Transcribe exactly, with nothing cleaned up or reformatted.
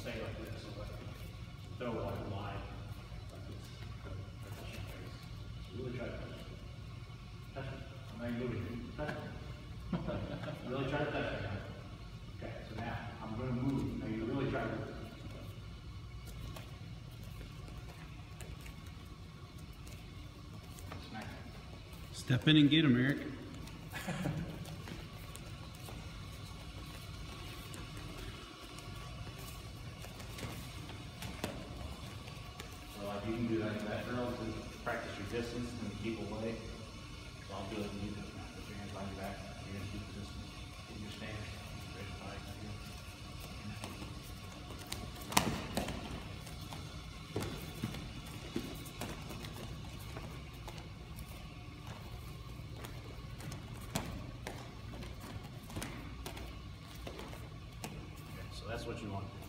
stay like this, so like throw one wide like this. Really try to touch it. Touch it. I'm not moving. Touch it. Really try to touch it now. Okay, so now I'm going to move. Now you really try to move. Smack it. Step in and get him, Eric. So like you can do that that drill to practice your distance and keep away. So I'll do it and you just put your hands behind your back. You're going to keep the distance. Keep your stance. Ready to fight. Okay, so that's what you want to do.